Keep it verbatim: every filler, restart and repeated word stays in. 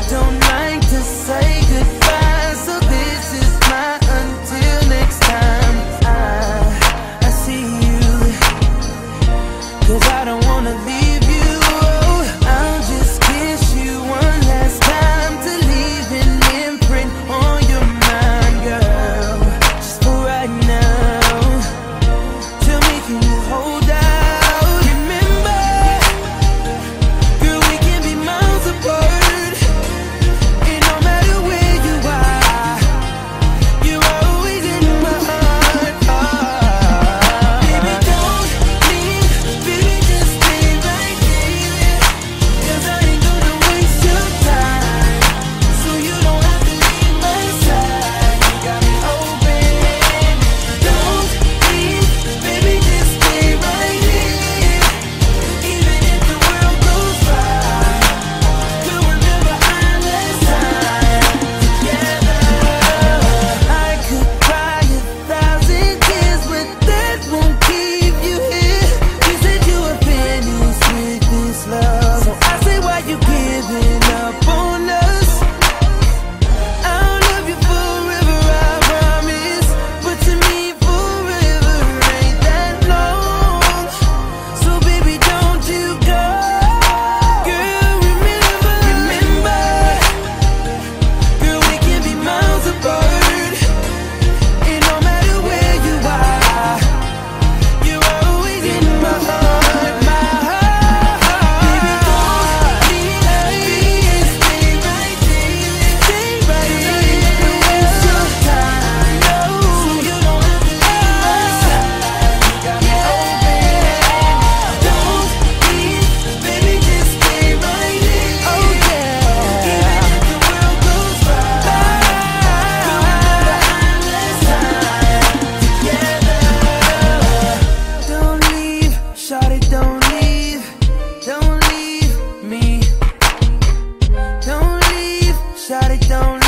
don't like to say goodbye, so this is my until next time I, I see you. Cause I don't wanna leave you. I'll just kiss you one last time to leave an imprint on your mind, girl. Just for right now. Tell me, can you hold out? Remember, girl, we can be miles apart, and no matter where you are, you're always in my heart. Oh, baby, don't leave, baby, just stay right there. Cause I ain't gonna waste your time, so you don't have to leave my side. You got me open. Don't leave, baby, just stay right here. Even if the world goes by, we'll remember our last time together. I could cry a thousand tears, but that won't keep you here. You said you were finished with this love, so I say, why you giving up on us? I'll love you forever, I promise. But to me, forever ain't that long. So baby, don't you go. Girl, remember, remember, girl, we can be miles apart, and no matter where you are, you're always in my heart, my heart. Baby, don't leave, baby, stay right there. Stay right there. Don't waste your time, no. So you don't have to leave my side. You got me open. Don't leave, baby, just stay right here. Oh yeah. Even if the world goes by, we'll remember our last time together. Don't leave, shawty, don't leave. Don't leave me. Don't leave, shawty, don't